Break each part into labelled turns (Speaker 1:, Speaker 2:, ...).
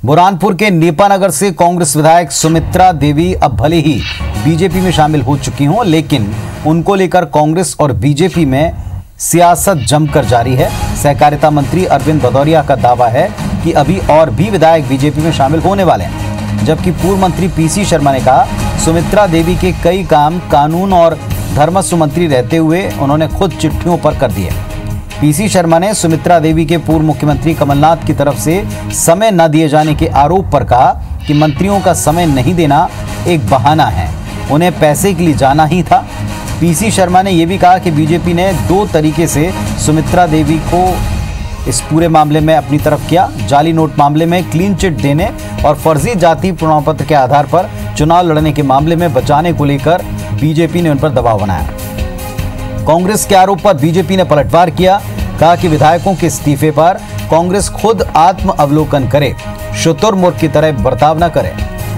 Speaker 1: बुरहानपुर के नेपानगर से कांग्रेस विधायक सुमित्रा देवी अब भले ही बीजेपी में शामिल हो चुकी हों, लेकिन उनको लेकर कांग्रेस और बीजेपी में सियासत जमकर जारी है। सहकारिता मंत्री अरविंद भदौरिया का दावा है कि अभी और भी विधायक बीजेपी में शामिल होने वाले हैं, जबकि पूर्व मंत्री पीसी शर्मा ने कहा सुमित्रा देवी के कई काम कानून और धर्मस्व मंत्री रहते हुए उन्होंने खुद चिट्ठियों पर कर दिए। पीसी शर्मा ने सुमित्रा देवी के पूर्व मुख्यमंत्री कमलनाथ की तरफ से समय न दिए जाने के आरोप पर कहा कि मंत्रियों का समय नहीं देना एक बहाना है, उन्हें पैसे के लिए जाना ही था। पीसी शर्मा ने यह भी कहा कि बीजेपी ने 2 तरीके से सुमित्रा देवी को इस पूरे मामले में अपनी तरफ किया। जाली नोट मामले में क्लीन चिट देने और फर्जी जाति प्रमाण पत्र के आधार पर चुनाव लड़ने के मामले में बचाने को लेकर बीजेपी ने उन पर दबाव बनाया। कांग्रेस के आरोप पर बीजेपी ने पलटवार किया, कहा कि विधायकों के इस्तीफे पर कांग्रेस खुद आत्म अवलोकन करे, शुतुरमुर्ग की तरह बर्ताव न करे।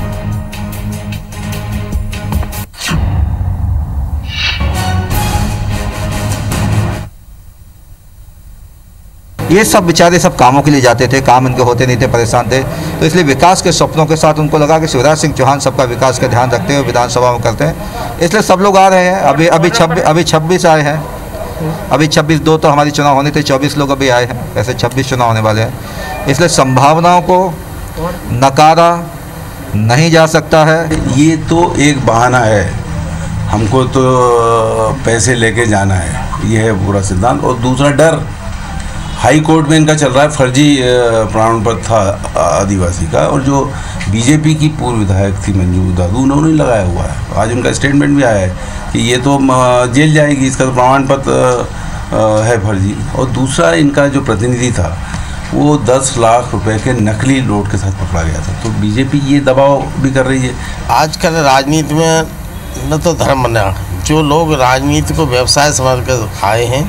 Speaker 2: ये सब बेचारे सब कामों के लिए जाते थे, काम इनके होते नहीं थे, परेशान थे, तो इसलिए विकास के सपनों के साथ उनको लगा कि शिवराज सिंह चौहान सबका विकास का ध्यान रखते हैं, विधानसभा में करते हैं, इसलिए सब लोग आ रहे हैं। अभी 26 आए हैं, अभी 26 2 तो हमारी चुनाव होने थे, 24 लोग अभी आए हैं, ऐसे 26 चुनाव होने वाले हैं, इसलिए संभावनाओं को नकारा नहीं जा सकता है।
Speaker 3: ये तो एक बहाना है, हमको तो पैसे लेके जाना है, ये है पूरा सिद्धांत। और दूसरा डर हाई कोर्ट में इनका चल रहा है, फर्जी प्रमाण पत्र था आदिवासी का, और जो बीजेपी की पूर्व विधायक थी मंजू दादू, उन्होंने लगाया हुआ है। आज उनका स्टेटमेंट भी आया है कि ये तो जेल जाएगी, इसका तो प्रमाण पत्र है फर्जी। और दूसरा इनका जो प्रतिनिधि था वो 10 लाख रुपए के नकली नोट के साथ पकड़ा गया था। तो बीजेपी ये दबाव भी कर रही है।
Speaker 4: आजकल राजनीति में न तो धर्म बना, जो लोग राजनीति को व्यवसाय समझ कर आए हैं,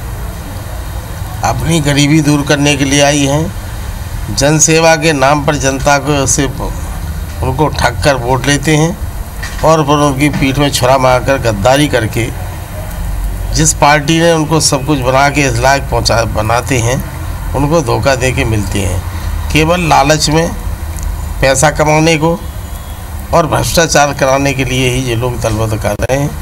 Speaker 4: अपनी गरीबी दूर करने के लिए आई हैं, जनसेवा के नाम पर जनता को से उनको ठग कर वोट लेते हैं और फिर उनकी पीठ में छुरा मारकर गद्दारी करके जिस पार्टी ने उनको सब कुछ बना के इस लायक बनाते हैं, उनको धोखा दे के मिलते हैं, केवल लालच में पैसा कमाने को और भ्रष्टाचार कराने के लिए ही ये लोग दलबदल कर रहे हैं।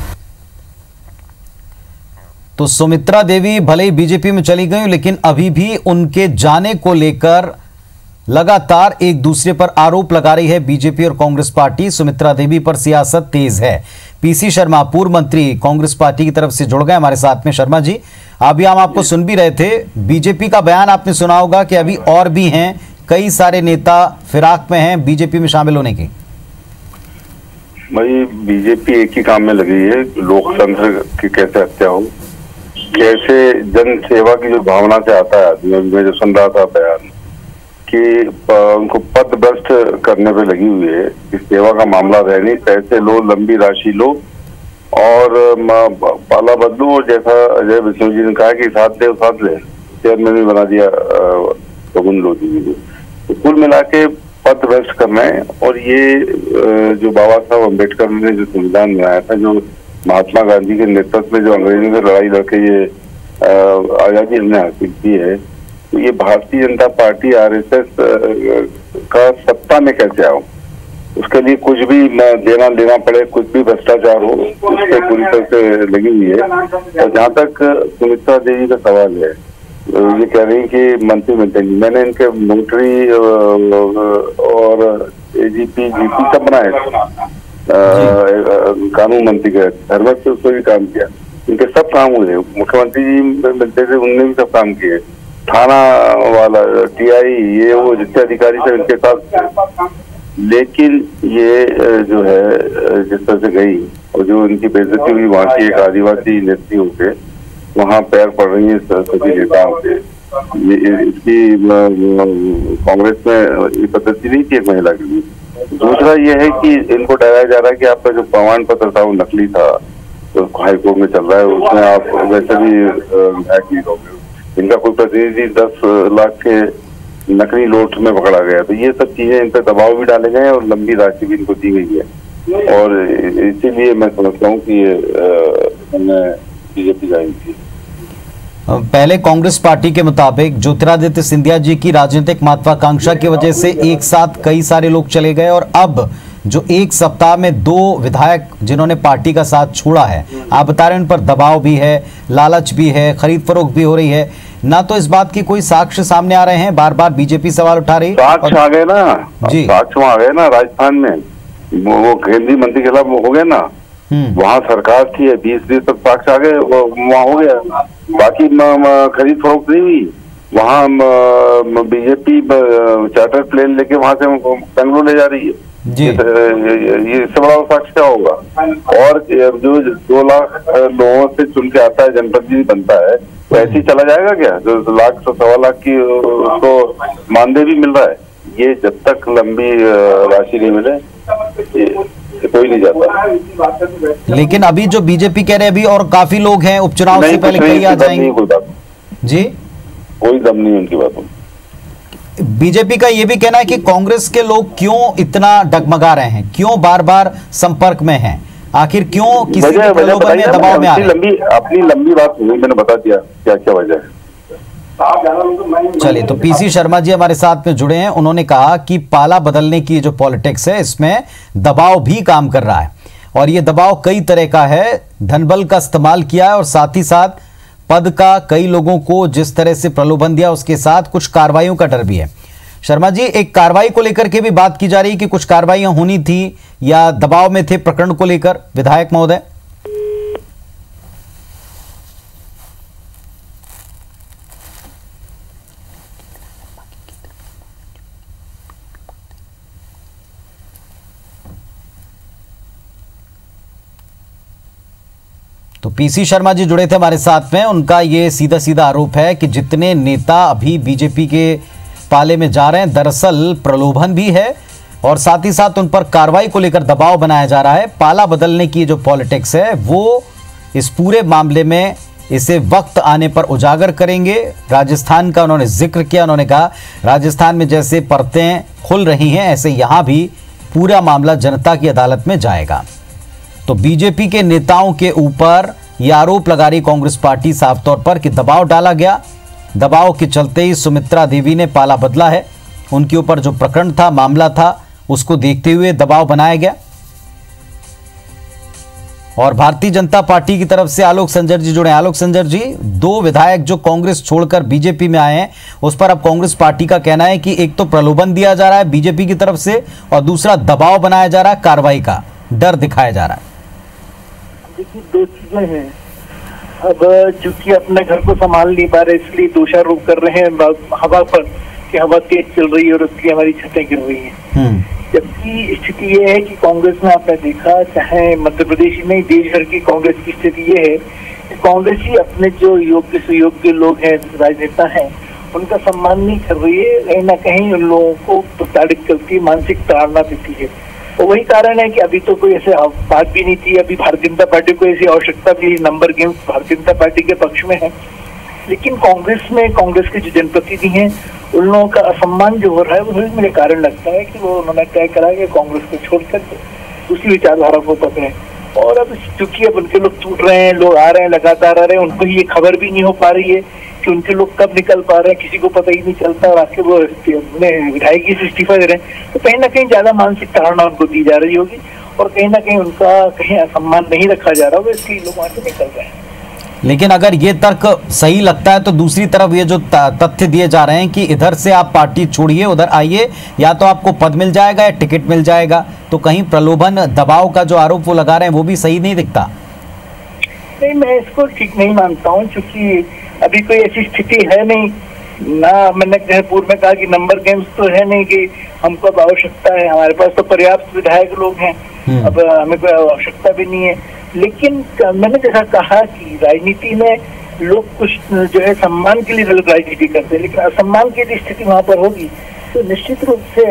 Speaker 1: तो सुमित्रा देवी भले ही बीजेपी में चली गई, लेकिन अभी भी उनके जाने को लेकर लगातार एक दूसरे पर आरोप लगा रही है बीजेपी और कांग्रेस पार्टी। सुमित्रा देवी पर सियासत तेज है। पीसी शर्मा पूर्व मंत्री कांग्रेस पार्टी की तरफ से जुड़ गए हमारे साथ में। शर्मा जी, अभी हम आपको सुन भी रहे थे, बीजेपी का बयान आपने सुना होगा कि अभी और भी हैं कई सारे नेता फिराक में हैं बीजेपी में शामिल होने की।
Speaker 5: भाई, बीजेपी एक ही काम में लगी है, लोकतंत्र की कैसे हत्या हो, कैसे जन सेवा की जो भावना से आता है आदमी। मैं जो सुन रहा था बयान कि उनको पद भ्रष्ट करने पे लगी हुई है, कि सेवा का मामला रह नहीं, पैसे लो, लंबी राशि लो और पाला बदलू। और जैसा अजय विष्णु जी ने कहा कि साथ ले चेयरमैन भी बना दिया शगुन लोधी जी को। तो कुल मिला के पद भ्रष्ट करना है। और ये जो बाबा साहब अम्बेडकर ने जो संविधान बनाया था, जो महात्मा गांधी के नेतृत्व में जो अंग्रेजों से लड़ाई लड़के ये आजादी हमने हासिल की है, तो ये भारतीय जनता पार्टी आरएसएस का सत्ता में कैसे आओ, उसके लिए कुछ भी देना लेना पड़े, कुछ भी भ्रष्टाचार हो, उससे पूरी तरह से लगी हुई है। और जहाँ तक सुमित्रा देवी का सवाल है, ये कह रही कि मंत्री मिलते नहीं। मैंने इनके मंत्री और एजीपी जीपी सब बनाए, कानून मंत्री के धर्मस्व उसमें भी काम किया, इनके सब काम हुए। मुख्यमंत्री जी मिलते थे, उनने भी सब काम किए, थाना वाला, टीआई, ये वो जितने अधिकारी थे इनके साथ। लेकिन ये जो है जिस तरह से गई और जो इनकी बेइज्जती हुई वहाँ की एक आदिवासी नेत्री होके वहाँ पैर पड़ रही है सभी नेताओं से, ये इसकी कांग्रेस में ये पद्धति नहीं थी एक महिला के लिए। दूसरा ये है कि इनको डराया जा रहा है कि आपका जो प्रमाण पत्र था वो नकली था, तो हाईकोर्ट में चल रहा है, उसमें आप वैसे भी हैक नहीं होगे। इनका कोई प्रतिनिधि 10 लाख के नकली नोट में पकड़ा गया, तो ये सब चीजें इन पर दबाव भी डाले गए और लंबी राशि भी इनको दी गई है। और इसीलिए मैं समझता हूँ कि बीजेपी जाएगी।
Speaker 1: पहले कांग्रेस पार्टी के मुताबिक ज्योतिरादित्य सिंधिया जी की राजनीतिक महत्वाकांक्षा की वजह से एक साथ कई सारे लोग चले गए, और अब जो एक सप्ताह में 2 विधायक जिन्होंने पार्टी का साथ छोड़ा है, आप बता रहे हैं उन पर दबाव भी है, लालच भी है, खरीद फरोख्त भी हो रही है, ना तो इस बात की कोई साक्ष्य सामने आ रहे हैं, बार बार बीजेपी सवाल उठा रही है।
Speaker 5: साक्ष्य आ गए ना
Speaker 1: जी,
Speaker 5: साक्ष्य आ गए ना, राजस्थान में वो केंद्रीय मंत्री के खिलाफ हो गए ना, वहाँ सरकार की है, 20 तक साक्ष्य आ गए, वहाँ हो गया। बाकी खरीद फरोख्त नहीं हुई, वहाँ बीजेपी चार्टर प्लेन लेके वहाँ से बेंगलुरु ले जा रही है
Speaker 1: जी।
Speaker 5: ये इससे बड़ा साक्ष्य क्या होगा? और जो 2 लाख लोगों से चुन के आता है, जनप्रतिनिधि बनता है, तो ऐसे ही चला जाएगा क्या? जो लाख 1.25 लाख की उसको मानदेय भी मिल रहा है, ये जब तक लंबी राशि नहीं मिले कोई नहीं जाता।
Speaker 1: लेकिन अभी जो बीजेपी कह रहे हैं, अभी और काफी लोग हैं, उपचुनाव से पहले कई आ जाएंगे जी,
Speaker 5: कोई दम नहीं उनकी बातों में।
Speaker 1: बीजेपी का ये भी कहना है कि कांग्रेस के लोग क्यों इतना डगमगा रहे हैं, क्यों बार बार संपर्क में हैं, आखिर क्यों किसी प्रलोभन में, दबाव में आ रहे हैं?
Speaker 5: अपनी लंबी बात हुई, मैंने बता दिया क्या क्या वजह है।
Speaker 1: चलिए, तो पीसी शर्मा जी हमारे साथ में जुड़े हैं, उन्होंने कहा कि पाला बदलने की जो पॉलिटिक्स है इसमें दबाव भी काम कर रहा है, और ये दबाव कई तरह का है, धनबल का इस्तेमाल किया है, और साथ ही साथ पद का कई लोगों को जिस तरह से प्रलोभन दिया, उसके साथ कुछ कार्रवाइयों का डर भी है। शर्मा जी, एक कार्रवाई को लेकर के भी बात की जा रही है कि कुछ कार्रवाइयां होनी थी या दबाव में थे प्रकरण को लेकर, विधायक महोदय? तो पीसी शर्मा जी जुड़े थे हमारे साथ में, उनका ये सीधा सीधा आरोप है कि जितने नेता अभी बीजेपी के पाले में जा रहे हैं, दरअसल प्रलोभन भी है, और साथ ही साथ उन पर कार्रवाई को लेकर दबाव बनाया जा रहा है। पाला बदलने की जो पॉलिटिक्स है वो इस पूरे मामले में इसे वक्त आने पर उजागर करेंगे। राजस्थान का उन्होंने जिक्र किया, उन्होंने कहा राजस्थान में जैसे परतें खुल रही हैं, ऐसे यहाँ भी पूरा मामला जनता की अदालत में जाएगा। तो बीजेपी के नेताओं के ऊपर यह आरोप लगा रही कांग्रेस पार्टी साफ तौर पर कि दबाव डाला गया, दबाव के चलते ही सुमित्रा देवी ने पाला बदला है, उनके ऊपर जो प्रकरण था, मामला था, उसको देखते हुए दबाव बनाया गया। और भारतीय जनता पार्टी की तरफ से आलोक संजर जी जुड़े। आलोक संजर जी, 2 विधायक जो कांग्रेस छोड़कर बीजेपी में आए हैं, उस पर अब कांग्रेस पार्टी का कहना है कि एक तो प्रलोभन दिया जा रहा है बीजेपी की तरफ से, और दूसरा दबाव बनाया जा रहा है, कार्रवाई का डर दिखाया जा रहा है।
Speaker 6: देखिए, 2 चीजें हैं। अब चूंकि अपने घर को संभाल नहीं पा रहे, इसलिए दोषारोप कर रहे हैं हवा पर कि हवा तेज चल रही है और उसकी हमारी छतें गिर रही हैं। जबकि स्थिति ये है कि कांग्रेस में आपने देखा, चाहे मध्य प्रदेश में, देश भर की कांग्रेस की स्थिति ये है कि कांग्रेस ही अपने जो योग्य सुयोग्य लोग हैं, राजनेता हैं, उनका सम्मान नहीं कर रही है, कहीं ना कहीं उन लोगों को प्रताड़ित करती है, मानसिक ताड़ना देती है। तो वही कारण है कि अभी तो कोई ऐसे बात भी नहीं थी, अभी भारतीय जनता पार्टी को ऐसी आवश्यकता भी, number game Bharatiya Janata party के पक्ष में है। लेकिन कांग्रेस में कांग्रेस के जो जनप्रतिनिधि हैं, उन लोगों का असम्मान जो हो रहा है, वो मुझे कारण लगता है कि वो उन्होंने तय करा कि कांग्रेस को छोड़कर दूसरी विचारधारा को पकड़े। और अब चूंकि अब उनके लोग टूट रहे हैं, लोग आ रहे हैं, लगातार आ रहे हैं, उनको ये खबर भी नहीं हो पा रही है कि उनके लोग कब निकल पा रहे हैं, किसी को पता ही नहीं चलता, और आखिर वो विधायकी से इस्तीफा दे रहे हैं, तो कहीं ना कहीं ज्यादा मानसिक ताड़ना उनको दी जा रही होगी, और कहीं ना कहीं उनका कहीं असम्मान नहीं रखा जा रहा होगा, इसलिए लोग वहां से निकल रहे हैं।
Speaker 1: लेकिन अगर ये तर्क सही लगता है तो दूसरी तरफ ये जो तथ्य दिए जा रहे हैं कि इधर से आप पार्टी छोड़िए, उधर आइए, या तो आपको पद मिल जाएगा या टिकट मिल जाएगा, तो कहीं प्रलोभन दबाव का जो आरोप वो लगा रहे हैं वो भी सही नहीं दिखता।
Speaker 6: नहीं, मैं इसको ठीक नहीं मानता हूँ, क्योंकि अभी कोई ऐसी स्थिति है नहीं ना। मैंने पूर्व में कहा कि नंबर गेम्स तो है नहीं कि हमको अब आवश्यकता है, हमारे पास तो पर्याप्त विधायक लोग हैं, अब हमें कोई आवश्यकता भी नहीं है। लेकिन मैंने जैसा कहा कि राजनीति में लोग कुछ जो है सम्मान के लिए राजनीति करते हैं, लेकिन असम्मान की यदि स्थिति वहां पर होगी तो निश्चित रूप से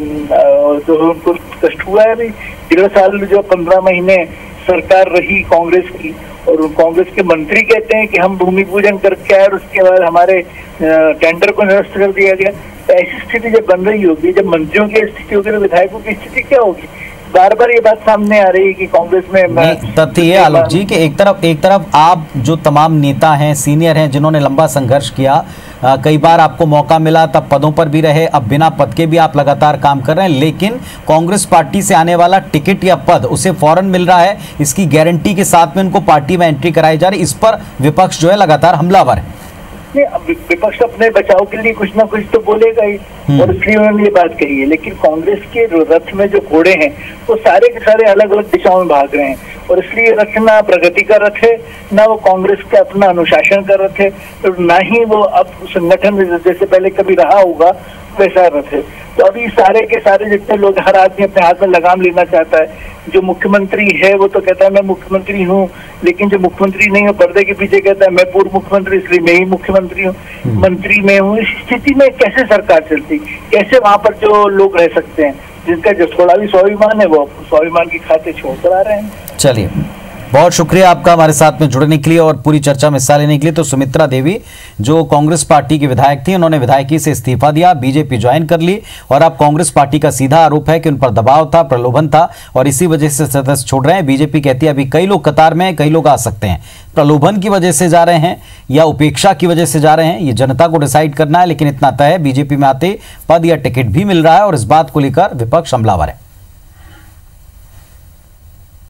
Speaker 6: जो उनको कष्ट हुआ है। अभी 1.5 साल जो 15 महीने सरकार रही कांग्रेस की, और कांग्रेस के मंत्री कहते हैं कि हम भूमि पूजन करके आए और उसके बाद हमारे टेंडर को निरस्त कर दिया गया। तो ऐसी स्थिति जब बन रही होगी, जब मंत्रियों की स्थिति होगी, तो विधायकों की स्थिति क्या होगी? बार बार ये बात सामने आ रही है कि कांग्रेस में
Speaker 1: तथ्य ये आलोक जी कि एक तरफ आप जो तमाम नेता हैं, सीनियर हैं, जिन्होंने लंबा संघर्ष किया, कई बार आपको मौका मिला, तब पदों पर भी रहे, अब बिना पद के भी आप लगातार काम कर रहे हैं, लेकिन कांग्रेस पार्टी से आने वाला टिकट या पद उसे फौरन मिल रहा है, इसकी गारंटी के साथ में उनको पार्टी में एंट्री कराई जा रही। इस पर विपक्ष जो है लगातार हमलावर है।
Speaker 6: विपक्ष अपने बचाव के लिए कुछ ना कुछ तो बोलेगा ही, और इसलिए उन्होंने ये बात कही है। लेकिन कांग्रेस के रथ में जो घोड़े हैं वो सारे के सारे अलग अलग दिशाओं में भाग रहे हैं, और इसलिए रथ ना प्रगति का रथ है, ना वो कांग्रेस का अपना अनुशासन का रथ है, ना ही वो अब संगठन में जैसे पहले कभी रहा होगा वैसा रथ है। तो अभी सारे के सारे जितने लोग, हर आदमी अपने हाथ में लगाम लेना चाहता है। जो मुख्यमंत्री है वो तो कहता है मैं मुख्यमंत्री हूँ, लेकिन जो मुख्यमंत्री नहीं है पर्दे के पीछे कहता है मैं पूर्व मुख्यमंत्री, इसलिए मैं ही मुख्यमंत्री हूँ, मंत्री में हूँ। इस स्थिति में कैसे सरकार चलती, कैसे वहां पर जो लोग रह सकते हैं जिनका जो थोड़ा भी स्वाभिमान है वो स्वाभिमान की खाते छोड़कर आ रहे हैं।
Speaker 1: चलिए, बहुत शुक्रिया आपका हमारे साथ में जुड़ने के लिए और पूरी चर्चा में हिस्सा लेने के लिए। तो सुमित्रा देवी जो कांग्रेस पार्टी की विधायक थी, उन्होंने विधायकी से इस्तीफा दिया, बीजेपी ज्वाइन कर ली, और अब कांग्रेस पार्टी का सीधा आरोप है कि उन पर दबाव था, प्रलोभन था, और इसी वजह से सदस्य छोड़ रहे हैं। बीजेपी कहती है अभी कई लोग कतार में हैं, कई लोग आ सकते हैं। प्रलोभन की वजह से जा रहे हैं या उपेक्षा की वजह से जा रहे हैं, ये जनता को डिसाइड करना है। लेकिन इतना तय है, बीजेपी में आते पद या टिकट भी मिल रहा है, और इस बात को लेकर विपक्ष हमलावर है।